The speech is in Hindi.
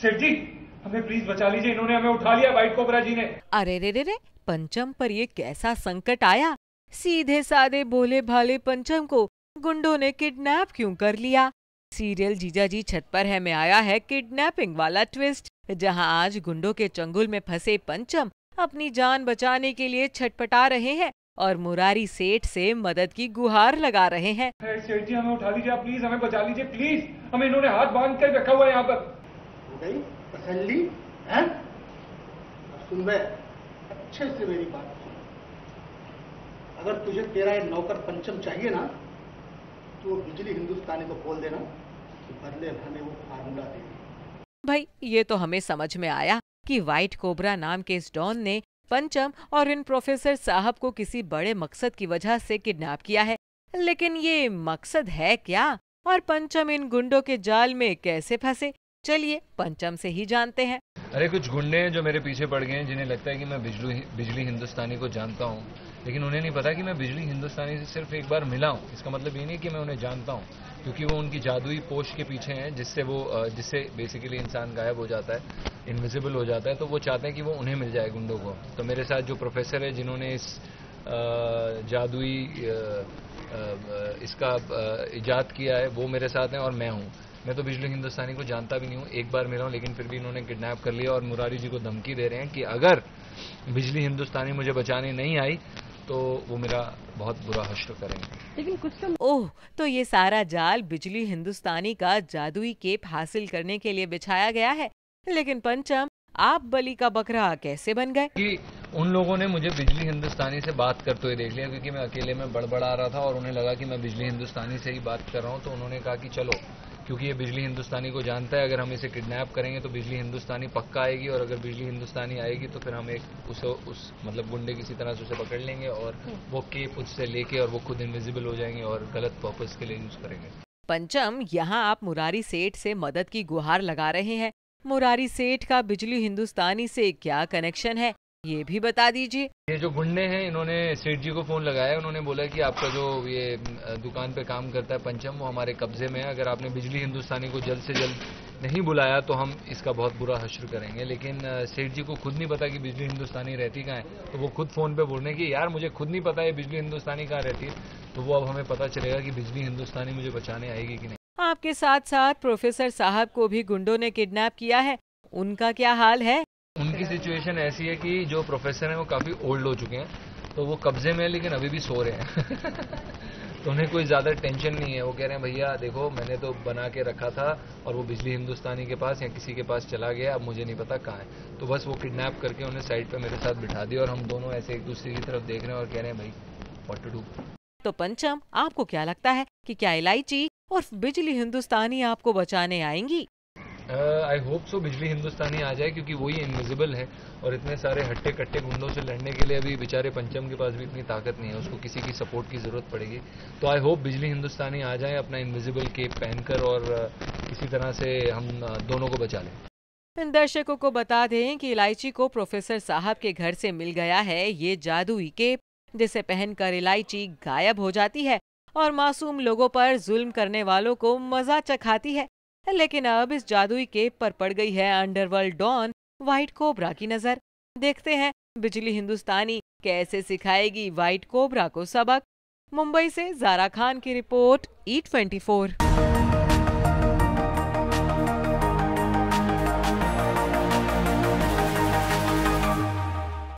सेठ जी, हमें प्लीज बचा लीजिए, इन्होंने हमें उठा लिया व्हाइट कोबरा जी ने। अरे रे रे रे, पंचम पर ये कैसा संकट आया? सीधे साधे भोले भाले पंचम को गुंडों ने किडनैप क्यों कर लिया? सीरियल जीजा जी छत पर है में आया है किडनैपिंग वाला ट्विस्ट, जहां आज गुंडों के चंगुल में फंसे पंचम अपनी जान बचाने के लिए छटपटा रहे हैं और मुरारी सेठ से मदद की गुहार लगा रहे हैं। सेठ जी, हमें उठा लीजिए आप, प्लीज हमें बचा लीजिए प्लीज, हमें इन्होंने हाथ बांध कर रखा हुआ है यहाँ पर। हो गई तसल्ली है? सुन बे, अच्छे से मेरी बात सुन। अगर तुझे तेरा ये नौकर पंचम चाहिए ना, तो वो बिजली हिंदुस्तानी को बोल देना कि बदले में हमें वो फार्मूला दे दे। भाई ये तो हमें समझ में आया कि व्हाइट कोबरा नाम के इस डॉन ने पंचम और इन प्रोफेसर साहब को किसी बड़े मकसद की वजह से किडनैप किया है, लेकिन ये मकसद है क्या और पंचम इन गुंडों के जाल में कैसे फंसे? चलिए पंचम से ही जानते हैं। अरे कुछ गुंडे हैं जो मेरे पीछे पड़ गए हैं, जिन्हें लगता है कि मैं बिजली हिंदुस्तानी को जानता हूँ, लेकिन उन्हें नहीं पता कि मैं बिजली हिंदुस्तानी से सिर्फ एक बार मिला हूँ। इसका मतलब ये नहीं कि मैं उन्हें जानता हूँ, क्योंकि वो उनकी जादुई पोश के पीछे हैं, जिससे बेसिकली इंसान गायब हो जाता है, इनविजिबल हो जाता है। तो वो चाहते हैं कि वो उन्हें मिल जाए गुंडों को। तो मेरे साथ जो प्रोफेसर है जिन्होंने इस जादुई इसका इजाद किया है, वो मेरे साथ हैं और मैं हूँ। मैं तो बिजली हिंदुस्तानी को जानता भी नहीं हूँ, एक बार मिला हूँ, लेकिन फिर भी इन्होंने किडनैप कर लिया और मुरारी जी को धमकी दे रहे हैं कि अगर बिजली हिंदुस्तानी मुझे बचाने नहीं आई तो वो मेरा बहुत बुरा हश्र करेंगे। लेकिन कुछ तो ओह, तो ये सारा जाल बिजली हिंदुस्तानी का जादुई केप हासिल करने के लिए बिछाया गया है। लेकिन पंचम, आप बलि का बकरा कैसे बन गए? कि उन लोगों ने मुझे बिजली हिंदुस्तानी से बात करते हुए देख लिया, क्योंकि मैं अकेले में बड़बड़ा रहा था और उन्हें लगा कि मैं बिजली हिंदुस्तानी से ही बात कर रहा हूँ। तो उन्होंने कहा कि चलो, क्योंकि ये बिजली हिंदुस्तानी को जानता है, अगर हम इसे किडनैप करेंगे तो बिजली हिंदुस्तानी पक्का आएगी, और अगर बिजली हिंदुस्तानी आएगी तो फिर हम उस मतलब गुंडे किसी तरह से उसे पकड़ लेंगे और वो केप उससे लेके और वो खुद इनविजिबल हो जाएंगे और गलत पर्पस के लिए यूज करेंगे। पंचम, यहाँ आप मुरारी सेठ से मदद की गुहार लगा रहे हैं। मुरारी सेठ का बिजली हिंदुस्तानी से क्या कनेक्शन है, ये भी बता दीजिए। ये जो गुंडे हैं, इन्होंने सेठ जी को फोन लगाया, उन्होंने बोला कि आपका जो ये दुकान पे काम करता है पंचम, वो हमारे कब्जे में है। अगर आपने बिजली हिंदुस्तानी को जल्द से जल्द नहीं बुलाया तो हम इसका बहुत बुरा हश्र करेंगे। लेकिन सेठ जी को खुद नहीं पता कि बिजली हिंदुस्तानी रहती कहाँ है, तो वो खुद फोन पे बोल रहे हैं कि यार मुझे खुद नहीं पता है बिजली हिंदुस्तानी कहाँ रहती है। तो वो अब हमें पता चलेगा कि बिजली हिंदुस्तानी मुझे बचाने आएगी कि नहीं। आपके साथ साथ प्रोफेसर साहब को भी गुंडों ने किडनैप किया है, उनका क्या हाल है? उनकी सिचुएशन ऐसी है कि जो प्रोफेसर हैं वो काफ़ी ओल्ड हो चुके हैं, तो वो कब्जे में है लेकिन अभी भी सो रहे हैं। तो उन्हें कोई ज़्यादा टेंशन नहीं है। वो कह रहे हैं भैया देखो, मैंने तो बना के रखा था और वो बिजली हिंदुस्तानी के पास या किसी के पास चला गया, अब मुझे नहीं पता कहाँ है। तो बस वो किडनैप करके उन्हें साइड पे मेरे साथ बिठा दिया और हम दोनों ऐसे एक दूसरे की तरफ देख रहे हैं और कह रहे हैं भाई व्हाट टू डू। तो पंचम, आपको क्या लगता है कि क्या इलायची और बिजली हिंदुस्तानी आपको बचाने आएंगी? आई होप सो बिजली हिंदुस्तानी आ जाए, क्योंकि वही इनविजिबल है और इतने सारे हट्टे कट्टे गुंडों से लड़ने के लिए अभी बेचारे पंचम के पास भी इतनी ताकत नहीं है, उसको किसी की सपोर्ट की जरूरत पड़ेगी। तो आई होप बिजली हिंदुस्तानी आ जाए अपना इनविजिबल केप पहनकर और किसी तरह से हम दोनों को बचा लें। दर्शकों को बता दें कि इलायची को प्रोफेसर साहब के घर से मिल गया है ये जादुई केप, जिसे पहनकर इलायची गायब हो जाती है और मासूम लोगों पर जुल्म करने वालों को मजा चखाती है। लेकिन अब इस जादुई केप पर पड़ गई है अंडरवर्ल्ड डॉन व्हाइट कोबरा की नजर। देखते हैं बिजली हिंदुस्तानी कैसे सिखाएगी व्हाइट कोबरा को सबक। मुंबई से ज़ारा खान की रिपोर्ट, E24।